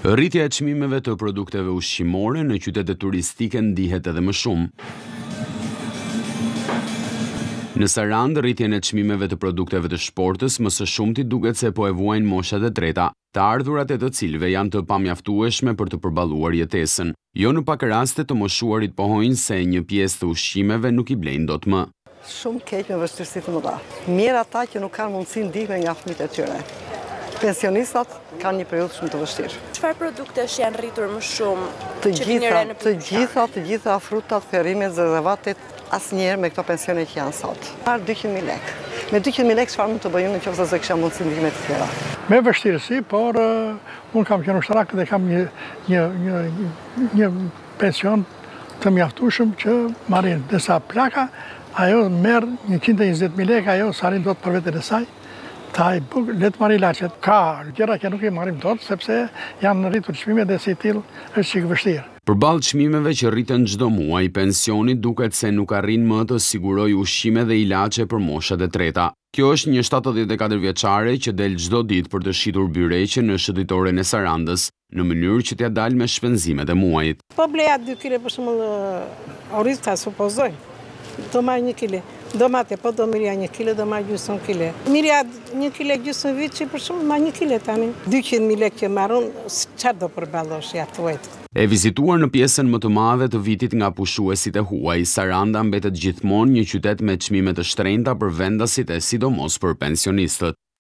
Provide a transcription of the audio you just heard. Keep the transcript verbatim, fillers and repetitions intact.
Rritja e çmimeve të produkteve ushqimore në qytetet turistike ndihet edhe më shumë. Në Sarandë, rritjen e çmimeve të produkteve të shportës më së shumti duket se po e vuajnë moshat e treta, të ardhurat e të cilëve janë të pamjaftueshme për të përballuar jetesën. Jo në pak raste të moshuarit pohojnë se një pjesë të ushqimeve nuk i blejnë dot më. Shumë keq me vështirësi të mëdha. Mirë ata që nuk kanë mundësi ndihme nga fëmijët e tyre. Pensionistat kanë një periudhë shumë të vështirë. Çfarë produktesh janë rritur më shumë? Të gjitha, të gjitha, të gjitha frutat, perimet, zërëvatet, asnjëherë me këto pensione që janë sot. Marr dyqind mijë lekë. Me dyqind mijë lekë çfarë mund të bëj unë nëse s'e kisha mundësi ndihme të tjera? Me vështirësi, por uh, unë kam qenë ushtarak dhe kam një, një, një, një pension të mjaftueshëm që marrin disa plaka, ajo merr njëqind e njëzet mijë lekë, ajo s'arrin dot për veten e saj. Taj buk, letë marri lachet. Ka gjëra që nuk i marrim dot, sepse janë rritur çmimet dhe si tillë është çik vështirë. Përballë çmimeve që rriten çdo muaj, pensioni duket se nuk arrin më të sigurojë ushqime dhe ilaçe për moshat e treta. Kjo është një shtatëdhjetë e katër vjeçare që del çdo ditë për të shitur byreqe në shënditoren e Sarandës, në mënyrë që t'ia dalë me shpenzimet e muajit. Po bleja dy kile për shembull orista supozoj. Do marr një kile. Domate, po do mirja një kile, do marr gjysmë kile. Mirja një kile gjysmë vit që për shumë ma një kile tani. dyqind mijë lekë që marrun, çfarë do përballosh ja thuajt. E vizituar në pjesën më të madhe të vitit nga pushuesit e huaj, Saranda mbetet gjithmonë një qytet me çmime të shtrenjta për vendasit e sidomos për pensionistët.